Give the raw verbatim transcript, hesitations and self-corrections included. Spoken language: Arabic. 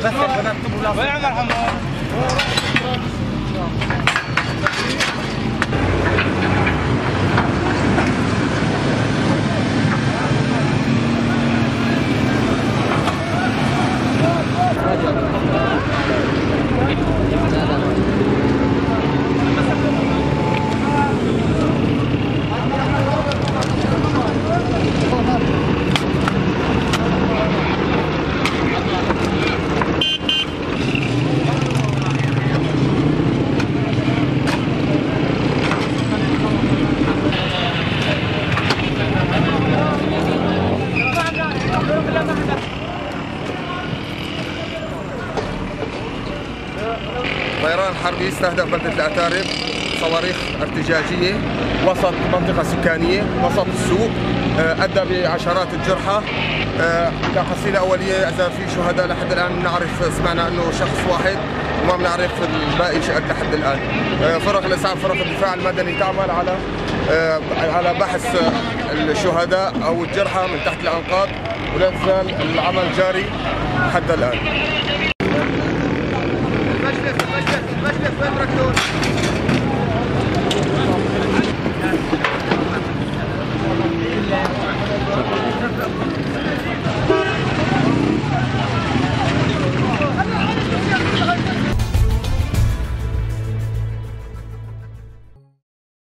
وين عمر حمود؟ طيران حربي استهدف بلدة العتارب صواريخ ارتجاجية وسط منطقة سكانية وسط السوق، أدى بعشرات الجرحى. كحصيلة أولية إذا في شهداء لحد الآن نعرف، سمعنا أنه شخص واحد وما بنعرف الباقي لحد الآن. فرق الإسعاف فرق الدفاع المدني تعمل على على بحث الشهداء أو الجرحى من تحت الأنقاض، ولا يزال العمل جاري حتى الآن. المجلس المجلس المجلس وين تركتون؟